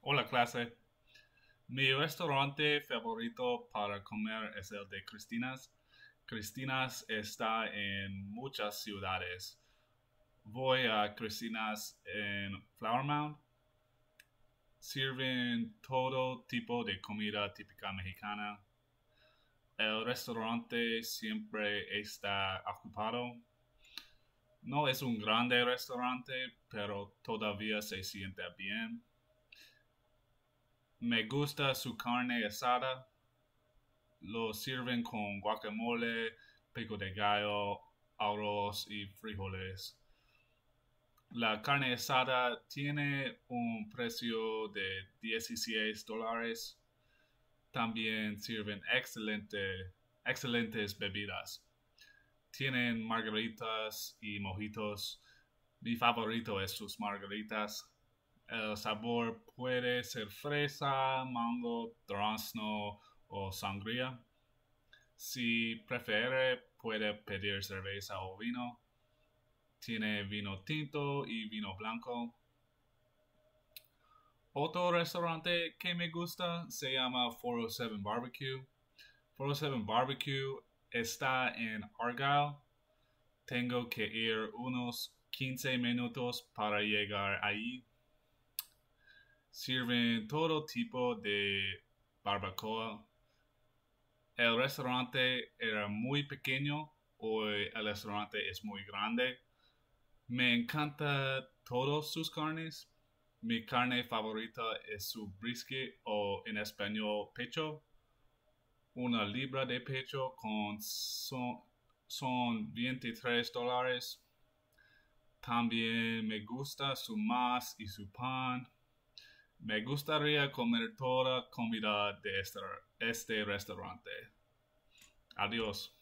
Hola clase. Mi restaurante favorito para comer es el de Cristinas. Cristinas está en muchas ciudades. Voy a Cristinas en Flower Mound. Sirven todo tipo de comida típica mexicana. El restaurante siempre está ocupado. No es un grande restaurante, pero todavía se siente bien. Me gusta su carne asada. Lo sirven con guacamole, pico de gallo, arroz y frijoles. La carne asada tiene un precio de $16. También sirven excelentes bebidas. Tienen margaritas y mojitos. Mi favorito es sus margaritas. El sabor puede ser fresa, mango, durazno o sangría. Si prefiere, puede pedir cerveza o vino. Tiene vino tinto y vino blanco. Otro restaurante que me gusta se llama 407 Barbecue. 407 Barbecue está en Argyle. Tengo que ir unos 15 minutos para llegar ahí. Sirven todo tipo de barbacoa. El restaurante era muy pequeño, hoy el restaurante es muy grande. Me encanta todas sus carnes. Mi carne favorita es su brisket o en español pecho. Una libra de pecho son $23. También me gusta su más y su pan. Me gustaría comer toda comida de este restaurante. Adiós.